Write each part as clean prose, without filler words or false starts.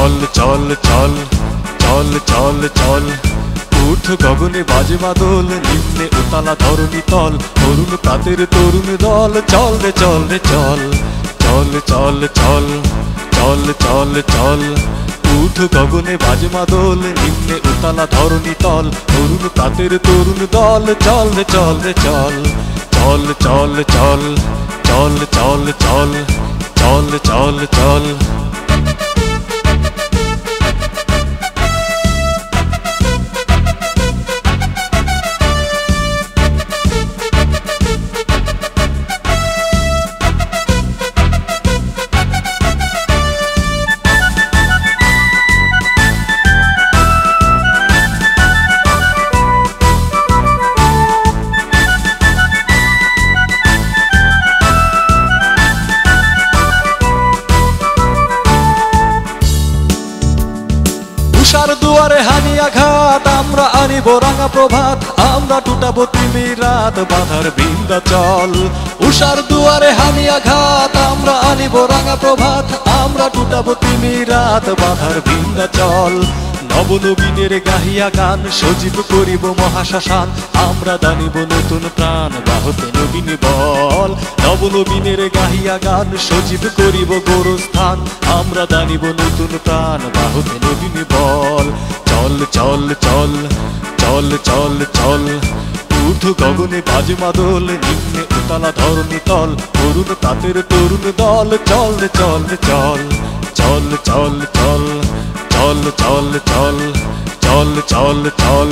চল চল চল চল চল চল উঠ গগনে বাজে বাদল নিম্নে উতালা ধরণী তল তরুণ প্রাতের তরুণ দল চল রে চল রে চল চল চল চল চল চল চল উঠ গগনে বাজে বাদল নিম্নে উতালা ধরণী তল তরুণ প্রাতের তরুণ দল চল রে চল রে চল চল চল চল চল চল চল চল চল চল উষার দুয়ারে হানি আঘাত আমরা আনিব রাঙা প্রভাত আমরা টুটাবো তিমি রাত বাধার বিন্ধ্যাচল উষার দুয়ারে হানি আঘাত আমরা আনিব রাঙা প্রভাত আমরা টুটাবো তিমি রাত বাধার বিন্ধ্যাচল নবনবীনের গাহিয়া গান সজীব করিব মহাশ্মশান আমরা দানিব নতুন প্রাণ বাহত নবীন বল নবনবীনের গাহিয়া গান সজীব করিব গোরস্থান আমরা দানিব নতুন প্রাণ বাহত নবীন বল চল চল চল চল চল চল উঠ গগনে বাজে মাদল নিম্নে উতালা ধরণী তল তরুণ প্রাতের তরুণ দল চল রে চল রে চল চল চল চল চল চল চল চল চল চল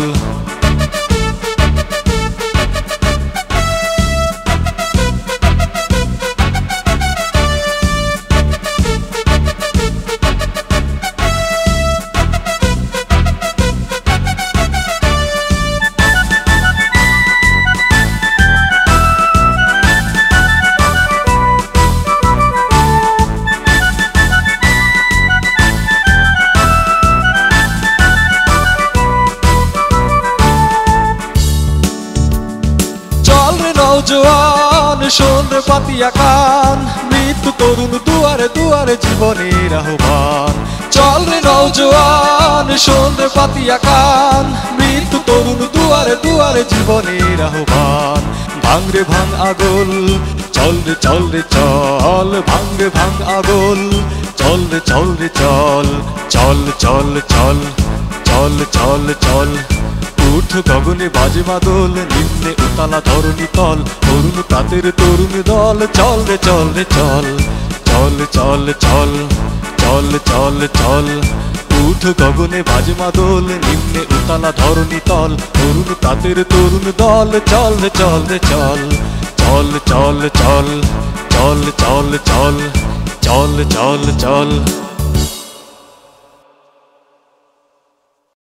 নওজোয়ান শোন রে পাতিয়া কান মৃত্যু তরুণ দুয়ারে দুয়ারে জীবনের আহ্বান চল রে নওজোয়ান শোন রে পাতিয়া কান মৃত্যু তরুণ দুয়ারে দুয়ারে জীবনের আহ্বান ভাঙ রে ভাঙ আগল চল রে চল রে চল ভাঙ রে ভাঙ আগল চল রে চল রে চল চল চল চল চল চল চল উঠ গগনে বাজে বাদল নিম্নে উতালা ধরণী তল তরুণ প্রাতের তরুণ দল চল রে চল রে চল চল চল চল চল চল চল উঠ গগনে বাজে বাদল নিম্নে উতালা ধরণী তল তরুণ প্রাতের তরুণ দল চল রে চল রে চল চল চল চল চল চল চল চল চল চল